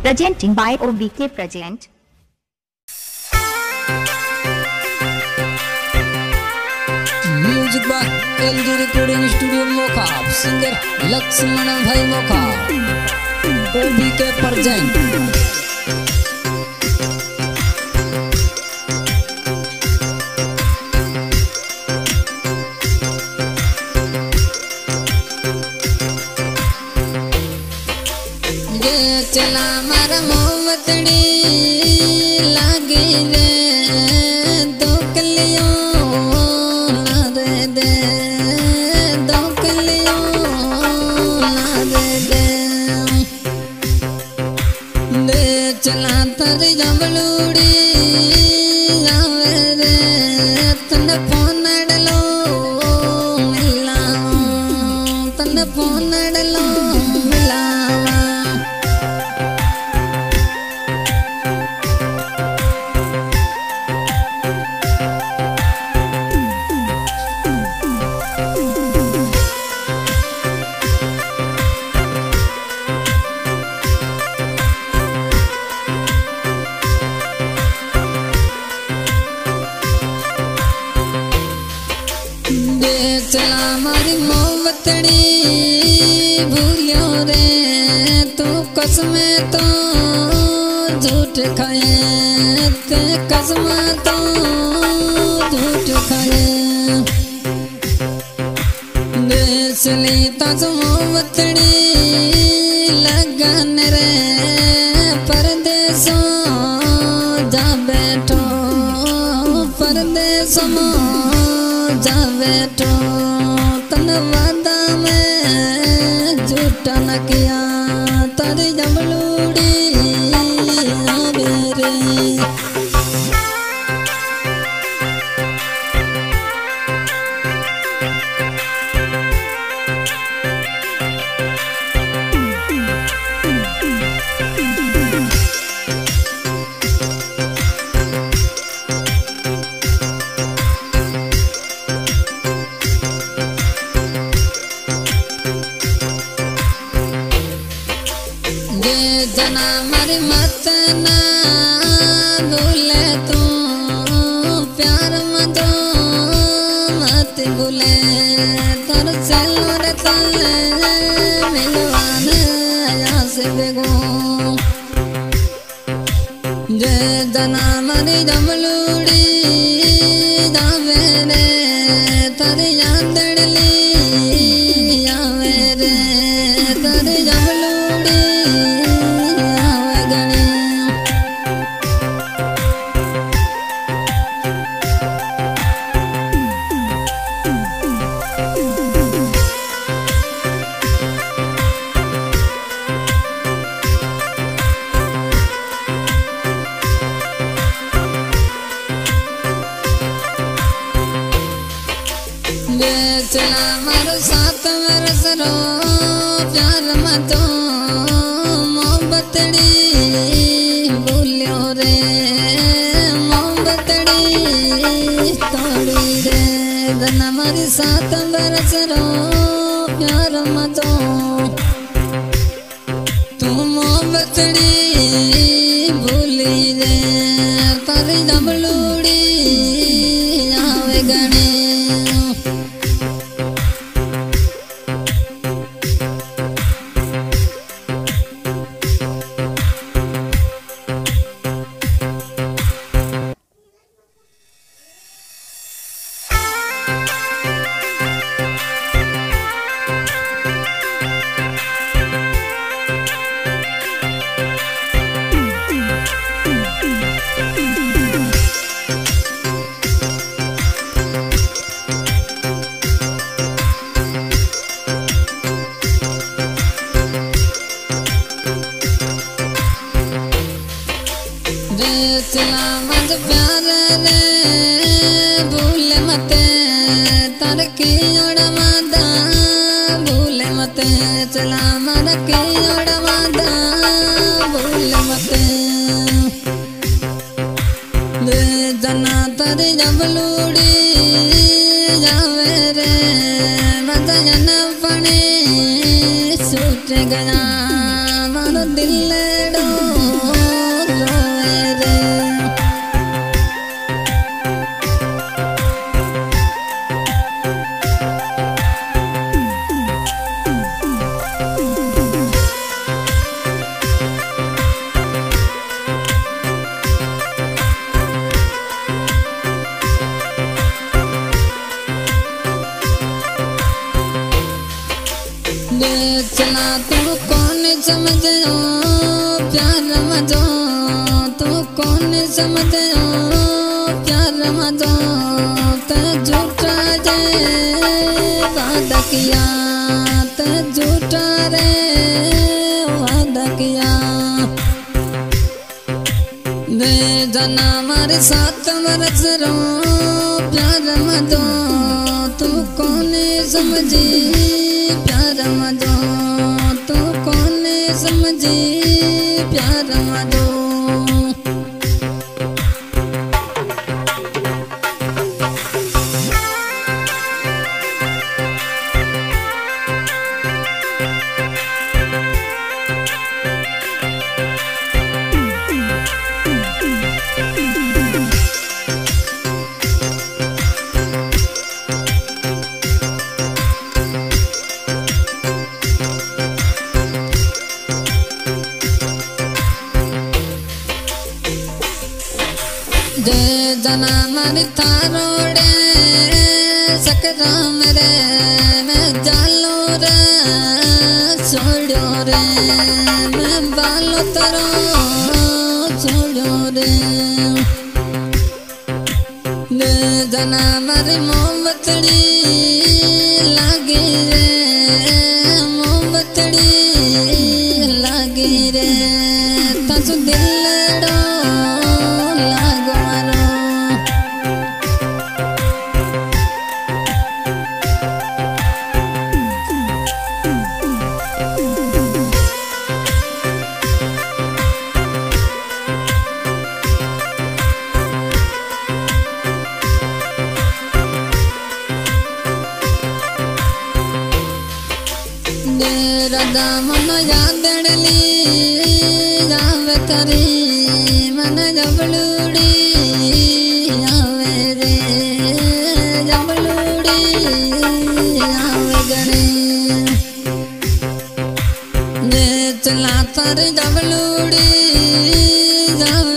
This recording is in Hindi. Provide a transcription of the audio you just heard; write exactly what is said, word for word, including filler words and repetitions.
Presenting by O B K Present. Music by L G recording studio Mokha, singer Laxman भाई Mokha, O B K present. चला मारा मोमतड़ी लागे रे दो कलियों ना दे दे दो कलियों ना दे दे दे चला तर जबलूड़ी आवे रे तन फोन डलो मिला तन फोन डलो मिला चला मारी मोमतड़ी भूलियो रे तू कसम तो झूठ खाए ते कसम तो झूठ खाए देसली तस मोमतड़ी लगन रे परदेसों जा बैठो परदेसों जा बैठो तन वादा में झूठा न किया तारी जबलूड़ी आवे रे जना मरी मत ना भूले तू प्यार मतो मत भूले तर चलोर तल मिलवान आया से बेगो जे जना मरी जबलूड़ी जावे रे तर यादड़ली आवे रे तर जबलूड़ी चला मारो साथ वर्ष रो प्यार मतो मोहब्बतड़ी भूलियो रे मोहब्बतड़ी तोड़ी रे जना मारी साथ वर्ष रो प्यार मतो तू मोहब्बतड़ी भूली रे तारी जबलूड़ी आवे गणे चला मत प्यार रे भूले मते तर की ओड़ा मादा भूले मते चला मत की ओड़ा मादा भूले मते दे जना तर जबलूड़ी जावे रे मत जन पने सूट गया मारो दिल डो ले चला तू कौन समझो प्यार मजो तू कौन समझो प्यार मजो ते झूठा जे वादा किया ते झूठा रे वादा किया वे जना मारे साथ बरस रो प्यार मजो तू कौन समझी प्यार मजो तू कौन समझी प्यार मजो जे जना मारी थारोड़े सकराम रे मैं जालो रे छोड़ो रे मैं बालो तरो छोड़ो रे जे जना मारी मोमबत्ती लागी रे मोमबत्ती लागी रे तसु दिलड़ो रदा मन यादड़ली जावे तरी मन जबलूड़ी आवे रे जबलूड़ी आवे गणे ने चला तर जबलूड़ी जावे